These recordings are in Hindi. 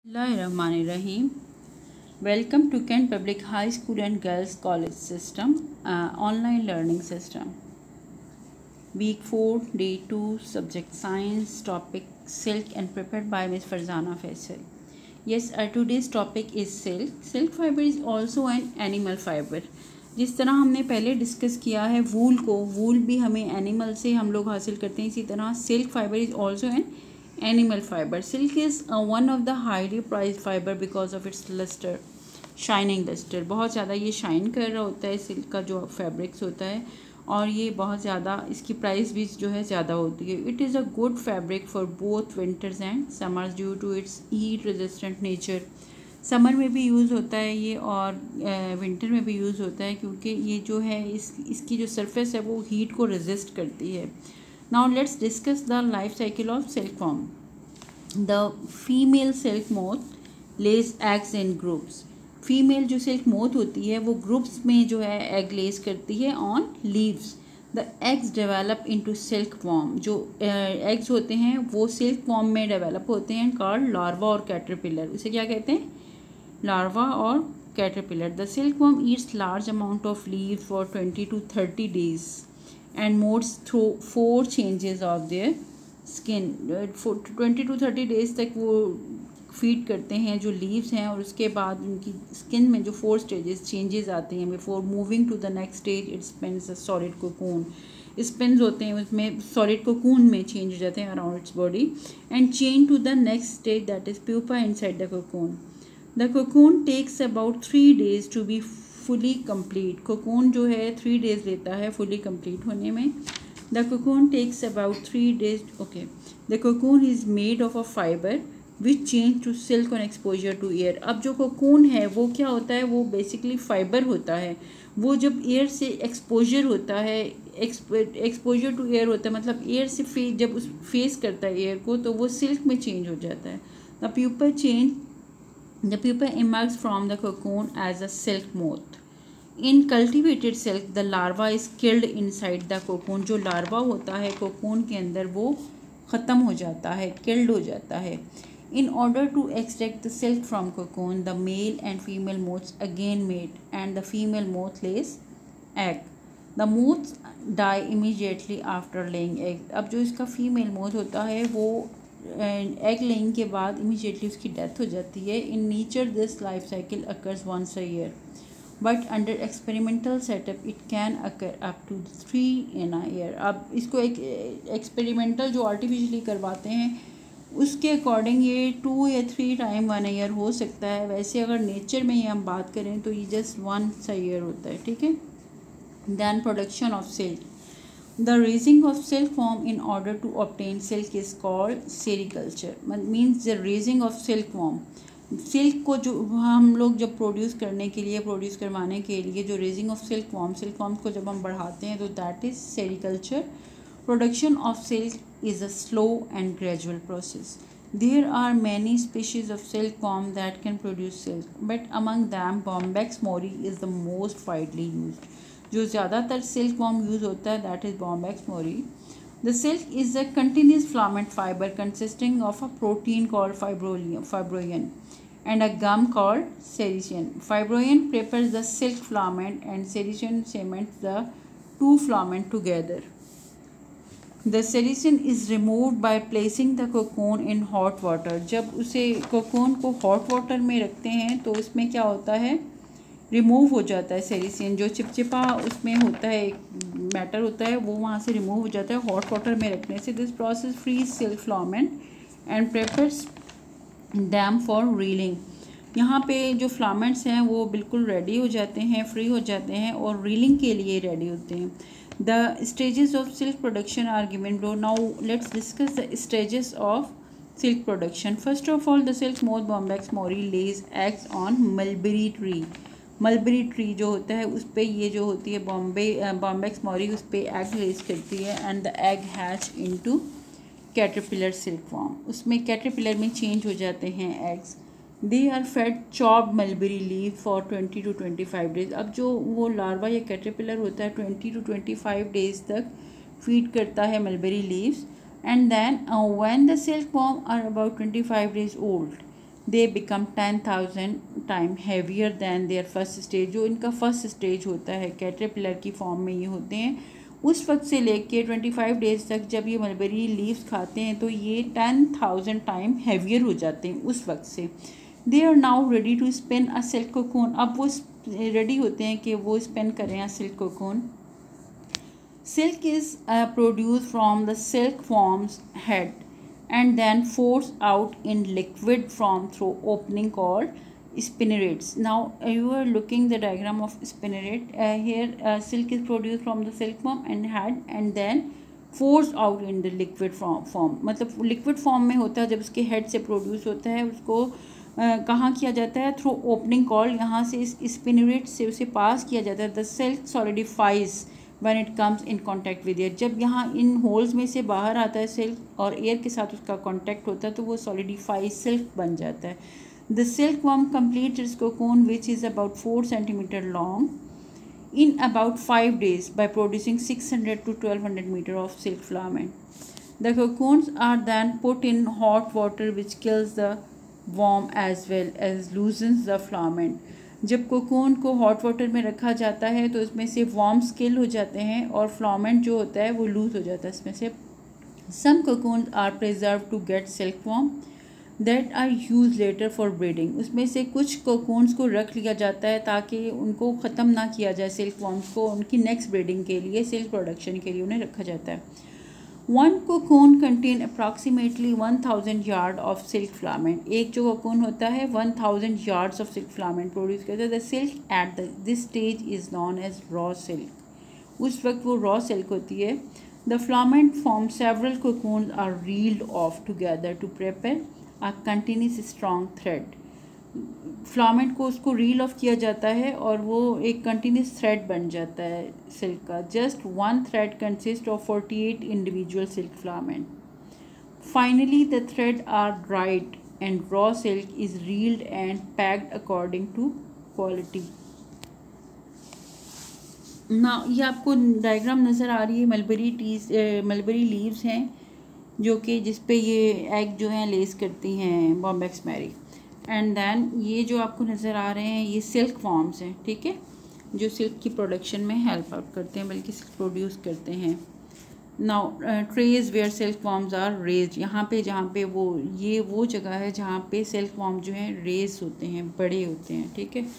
Bismillahirrahmanirrahim. Welcome to Kent Public High School and Girls College System, online learning system. Week 4, Day 2, Subject Science, topic Silk, and prepared by Ms. Farzana Faisal. Yes, today's topic is silk. Silk fiber is also an animal fiber. जिस तरह हमने पहले डिस्कस किया है वूल भी हमें एनिमल से हम लोग हासिल करते हैं, इसी तरह silk fibre is also an animal fiber. Silk is one of the highly prized fiber because of its luster, shining luster. बहुत ज़्यादा ये शाइन कर रहा होता है सिल्क का जो फैब्रिक्स होता है, और ये बहुत ज़्यादा इसकी प्राइस भी जो है ज़्यादा होती है. It is a good fabric for both winters and summers due to its heat resistant nature. Summer में भी यूज़ होता है ये और विंटर में भी यूज़ होता है, क्योंकि ये जो है इसकी जो सरफेस है वो हीट को रेजिस्ट करती है. Now let's discuss the life cycle of silkworm. The female silk moth lays eggs in groups. Female जो सिल्क मोथ होती है वो ग्रुप्स में जो है एग लेस करती है on leaves. The eggs develop into silk worm. जो एग्स होते हैं वो सिल्क वॉर्म में डेवलप होते हैं, कॉल्ड लार्वा और कैटरपिलर. उसे क्या कहते हैं? लार्वा और caterpillar. The silk worm eats large amount of leave for 20 to 30 days and moves through 4 changes of their skin. 20 to 30 days तक वो फीड करते हैं जो लीव्स हैं, और उसके बाद उनकी स्किन में जो 4 स्टेजेस चेंजेस आते हैं. Before moving to the next stage it spins a solid cocoon. Spins होते हैं उसमें सॉलिड कोकून में चेंज हो जाते हैं around its body, and change to the next stage that is pupa inside the cocoon. The cocoon takes about 3 days to be fully complete. Cocoon जो है 3 days लेता है फुली कंप्लीट होने में. The cocoon takes about 3 days. Okay. The cocoon is made of a fibre which change to silk on exposure to air. अब जो कोकून है वो क्या होता है? वो बेसिकली फाइबर होता है. वो जब एयर से एक्सपोजर होता है, एक्सपोजर टू एयर होता है, मतलब एयर से जब उस फेस करता है एयर को, तो वो सिल्क में चेंज हो जाता है. The pupa emerges from the cocoon as a silk moth. In cultivated silk, the larva is killed inside the cocoon. जो लार्वा होता है कोकून के अंदर वो ख़त्म हो जाता है, किल्ड हो जाता है. In order to extract the silk from cocoon, the male and female moths again mate, and the female moth lays egg. The moths die immediately after laying egg. अब जो इसका फीमेल मोथ होता है वो एग लेइंग के बाद इमीडिएटली उसकी डेथ हो जाती है. In nature this life cycle occurs once a year, but under experimental setup it can occur up to 3 in a year. अब इसको एक एक्सपेरिमेंटल जो आर्टिफिशियली करवाते हैं उसके अकॉर्डिंग ये 2 या 3 टाइम 1 ईयर हो सकता है. वैसे अगर नेचर में ये हम बात करें तो ये जस्ट 1 ईयर होता है. ठीक है. Then production of silk. The raising of silkworm in order to obtain silk is called sericulture. Means the raising of silkworm. Silk को जो हम लोग जब प्रोड्यूस करवाने के लिए जो रेजिंग ऑफ सिल्कवर्म्स को जब हम बढ़ाते हैं तो that is sericulture. Production of silk is a slow and gradual process. There are many species of silkworm that can produce silk, but among them Bombyx mori is the most widely used. जो ज़्यादातर सिल्क वॉर्म यूज़ होता है that is Bombyx mori. The silk is a continuous filament fibre consisting of a protein called fibroin and a gum called sericin. Fibroin prepares the silk filament and sericin cements the 2 filament together. The sericin is removed by placing the cocoon in hot water. जब उसे कोकून को हॉट वाटर में रखते हैं तो उसमें क्या होता है? रिमूव हो जाता है सेरिसिन. जो चिपचिपा उसमें होता है, एक मैटर होता है, वो वहाँ से रिमूव हो जाता है हॉट वाटर में रखने से. This process frees silk filament and prepares them for reeling. यहाँ पे जो फिलामेंट्स हैं वो बिल्कुल रेडी हो जाते हैं, फ्री हो जाते हैं और रीलिंग के लिए रेडी होते हैं. The stages of silk production are given below. Now let's discuss the stages of silk production. First of all the silk moth Bombyx mori lays eggs on mulberry tree. Mulberry tree जो होता है उस पर ये जो होती है बॉम्बैक्स मोरी उस पर एग रेज करती है, and the egg hatch into caterpillar silkworm. उसमें कैटरपिलर में चेंज हो जाते हैं eggs. They are fed chopped mulberry leave for 20 to 25 days. अब जो वो लार्वा या कैटरपिलर होता है 20 to 25 days तक फीड करता है mulberry leaves, and then when the silkworm are about 25 days old they become 10,000 time heavier than their first stage. जो इनका फर्स्ट स्टेज होता है कैटरपिलर की फॉर्म में ये होते हैं, उस वक्त से लेके 25 डेज़ तक जब ये मलबेरी लीव्स खाते हैं तो ये 10,000 टाइम हैवियर हो जाते हैं उस वक्त से। They are now ready to spin a silk cocoon. अब वो रेडी होते हैं कि वो स्पिन करें a silk cocoon. Silk is produce from the silk forms head and then forced out in liquid form through opening called spinnerets. Now you are looking the diagram of spinneret. Here silk is produced from the silkworm and head and then forced out in the liquid form. मतलब liquid form में होता है जब उसके head से produce होता है, उसको कहाँ किया जाता है? थ्रू ओपनिंग कॉल, यहाँ से इस स्पिनरेट से उसे पास किया जाता है। The silk solidifies when it comes in contact with air. जब यहाँ इन होल्स में से बाहर आता है सिल्क और एयर के साथ उसका कांटेक्ट होता है तो वो सॉलिडिफाइड सिल्क बन जाता है। The silk worm complete its cocoon which is about 4 centimetre long in about 5 days by producing 600 to 1200 meter of silk filament. The cocoons are then put in hot water which kills the worm as well as loosens the filament. जब कोकून को हॉट वाटर में रखा जाता है तो इसमें से वॉर्म्स किल हो जाते हैं और फिलामेंट जो होता है वो लूज हो जाता है इसमें से। Some cocoons are preserve to get silk worm that are use later for breeding. उसमें से कुछ कोकून्स को रख लिया जाता है ताकि उनको ख़त्म ना किया जाए, सिल्क वॉर्म्स को उनकी नेक्स्ट ब्रीडिंग के लिए, सिल्क प्रोडक्शन के लिए उन्हें रखा जाता है। One cocoon contain approximately 1000 yard of silk filament. एक जो कोकून होता है 1000 yards of silk filament produce करता है। The silk at this stage is known as raw silk. उस वक्त वो रॉ सिल्क होती है। The filament form several cocoons are reeled off together to prepare a continuous strong thread. Filament को उसको रील ऑफ किया जाता है और वो एक कंटिन्यूस थ्रेड बन जाता है सिल्क का। Just one thread consist of 48 individual silk filament. Finally the thread are dried and raw silk is reeled and packed according to quality. ना ये आपको डायग्राम नज़र आ रही है, मलबेरी लीव्स हैं जो कि जिस पे ये एग जो हैं लेस करती हैं बॉम्बेक्स मैरी। एंड देन ये जो आपको नज़र आ रहे हैं ये सिल्क फॉर्म्स हैं, ठीक है, जो सिल्क की प्रोडक्शन में हेल्प आउट करते हैं, बल्कि सिल्क प्रोड्यूस करते हैं। Now trays where silk forms are raised. यहाँ पे जहाँ पे वो जगह है जहाँ पे सिल्क फॉर्म जो हैं रेज होते हैं, बड़े होते हैं, ठीक है।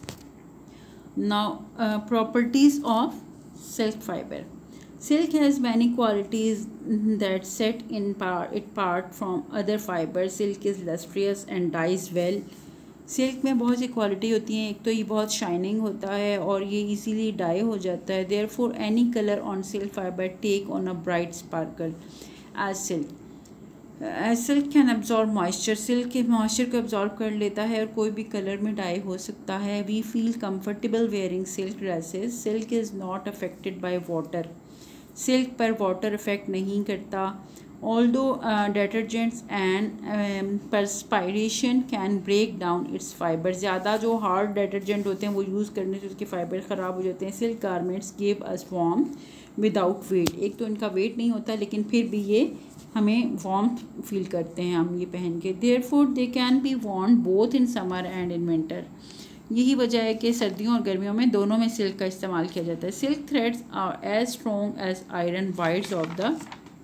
Now properties of silk fibre. Silk has many qualities that set it apart from other fibers. Silk is lustrous and dyes well. Silk में बहुत सी क्वालिटी होती हैं। एक तो ये बहुत शाइनिंग होता है और ये इजीली डाई हो जाता है। Therefore any colour on silk fibre take on a bright sparkle as silk. Silk can absorb moisture. Silk के मॉइस्चर को एब्जॉर्ब कर लेता है और कोई भी कलर में डाई हो सकता है। We feel comfortable wearing silk dresses. Silk is not affected by water. Silk पर वाटर इफ़ेक्ट नहीं करता। Although detergents and perspiration can break down its fibre. ज़्यादा जो हार्ड डिटर्जेंट होते हैं वो यूज़ करने से उसके फाइबर ख़राब हो जाते हैं। Silk garments give us warm without weight. एक तो इनका वेट नहीं होता लेकिन फिर भी ये हमें वार्म फील करते हैं हम ये पहन के। Therefore they can be worn both in summer and in winter. यही वजह है कि सर्दियों और गर्मियों में दोनों में सिल्क का इस्तेमाल किया जाता है। Silk threads are as strong as iron wires of the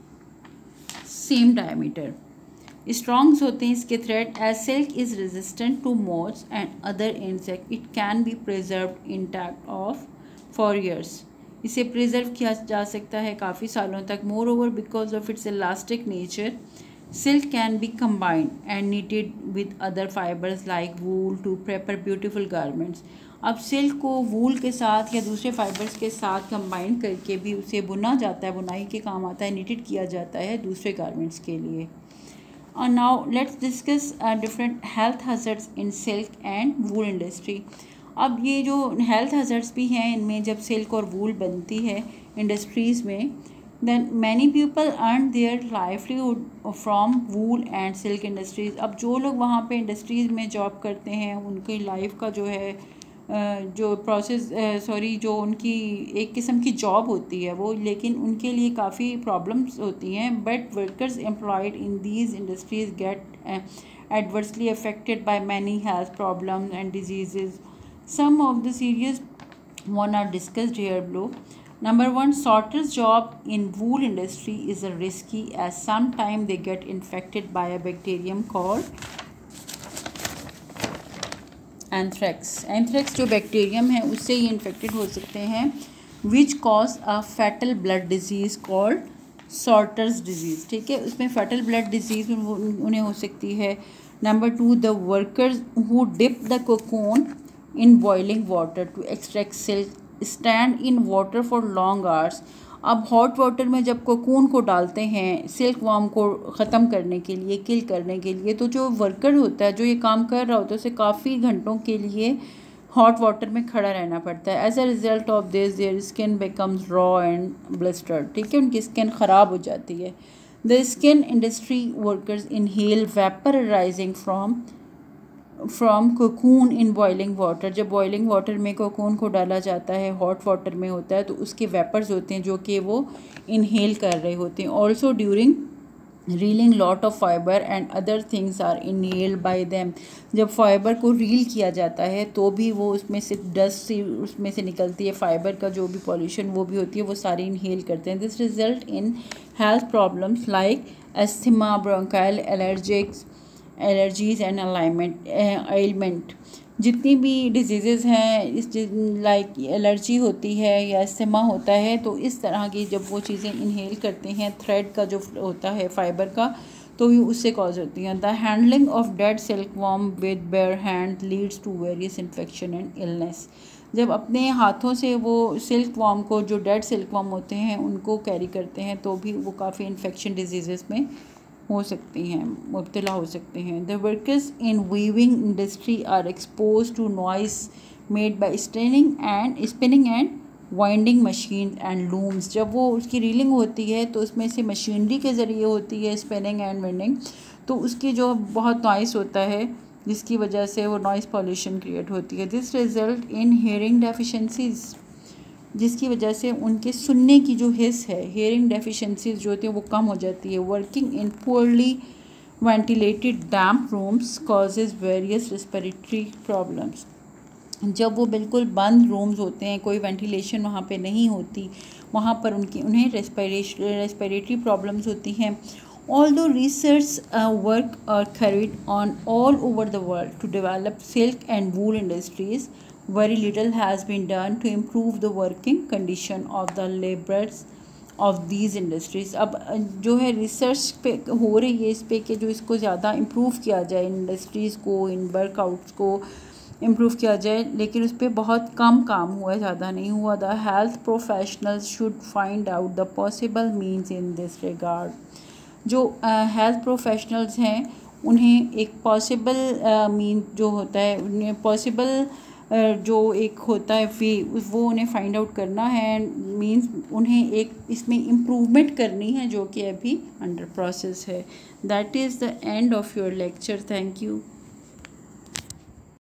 same diameter. Strongs होते हैं इसके thread. As silk is resistant to moths and other insect it can be preserved intact off for years. इसे प्रिजर्व किया जा सकता है काफ़ी सालों तक। Moreover because of its elastic nature silk can be combined and knitted with other fibers like wool to prepare beautiful garments. अब सिल्क को वूल के साथ या दूसरे फाइबर्स के साथ कंबाइन करके भी उसे बुना जाता है, बुनाई के काम आता है, निटेड किया जाता है दूसरे गारमेंट्स के लिए। और now let's discuss different health hazards in silk and wool industry. अब ये जो हेल्थ हज़ार्ड्स भी हैं इनमें, जब सिल्क और वूल बनती है इंडस्ट्रीज़ में, then many people earn their livelihood from wool and silk industries. अब जो लोग वहाँ पे इंडस्ट्रीज़ में जॉब करते हैं उनकी लाइफ का जो है जो प्रोसेस जो उनकी एक किस्म की जॉब होती है वो, लेकिन उनके लिए काफ़ी प्रॉब्लम्स होती हैं. But workers employed in these industries get adversely affected by many health problems and diseases. Some of the serious one are discussed here below. Number one, sorter's job in wool industry is a risky as sometimes they get infected by a bacterium called anthrax. Anthrax जो बैक्टीरियम है उससे ये इन्फेक्टेड हो सकते हैं, which cause a fatal blood disease called sorters disease. ठीक है, उसमें फैटल ब्लड डिजीज़ उन्हें हो सकती है. Number two, the workers who dip the cocoon in boiling water to extract silk stand in water for long hours. अब हॉट वाटर में जब कोकून को डालते हैं सिल्क वॉर्म को ख़त्म करने के लिए, किल करने के लिए, तो जो वर्कर होता है जो ये काम कर रहा होता है उसे काफ़ी घंटों के लिए हॉट वाटर में खड़ा रहना पड़ता है. As a result of this their skin becomes raw and blistered. ठीक है, उनकी स्किन ख़राब हो जाती है. The skin industry workers inhale vapour arising from cocoon in boiling water. जब बॉइलिंग वाटर में कोकून को डाला जाता है, हॉट वाटर में होता है, तो उसके वेपर्स होते हैं जो कि वो इनहेल कर रहे होते हैं. Also during reeling lot of fibre and other things are inhaled by them. जब फाइबर को रील किया जाता है तो भी वो उसमें से डस्ट उसमें से निकलती है, फाइबर का जो भी पॉल्यूशन वो भी होती है, वो सारी इनहेल करते हैं. This result in health problems like asthma, bronchial allergies and element. जितनी भी डिजीज़ हैं इस लाइक एलर्जी होती है या एस्थमा होता है, तो इस तरह की जब वो चीज़ें इनहेल करते हैं, थ्रेड का जो होता है फाइबर का, तो भी उससे कॉज होती हैं. The handling of dead silk worm with bare hand leads to various infection and illness. जब अपने हाथों से वो सिल्क वॉर्म को, जो डेड सिल्क वॉर्म होते हैं, उनको कैरी करते हैं, तो भी वो काफ़ी इन्फेक्शन डिजीज़ में हो सकती हैं, मुब्तला हो सकते हैं. The workers in weaving industry are expose to noise made by spinning and winding machine and looms. जब वो उसकी रीलिंग होती है तो उसमें से मशीनरी के ज़रिए होती है स्पिनिंग एंड वाइंडिंग, तो उसकी जो बहुत नॉइस होता है जिसकी वजह से वो नॉइस पॉल्यूशन क्रिएट होती है. This result in hearing deficiencies, जिसकी वजह से उनके सुनने की जो हिस्स है, हेयरिंग डेफिशिएंसीज जो होती है वो कम हो जाती है. Working in poorly ventilated damp rooms causes various respiratory problems. जब वो बिल्कुल बंद रूम्स होते हैं, कोई वेंटिलेशन वहाँ पे नहीं होती, वहाँ पर उन्हें रेस्पिरेटरी प्रॉब्लम्स होती हैं. Although research work are carried on all over the world to develop silk and wool industries, very little has been done to improve the working condition of the laborers of these industries. अब जो है रिसर्च पे हो रही है इस पे कि जो इसको ज़्यादा इम्प्रूव किया जाए, इंडस्ट्रीज़ को, इन वर्कआउट्स को इम्प्रूव किया जाए, लेकिन उस पर बहुत कम काम हुआ है, ज़्यादा नहीं हुआ. The health professionals should find out the possible means in this regard. जो हेल्थ प्रोफेशनल्स हैं उन्हें एक पॉसिबल मीन जो होता है, उन्हें पॉसिबल जो एक होता है वे, वो उन्हें फाइंड आउट करना है. मींस उन्हें एक इसमें इम्प्रूवमेंट करनी है जो कि अभी अंडर प्रोसेस है. That is the end of your lecture. Thank you.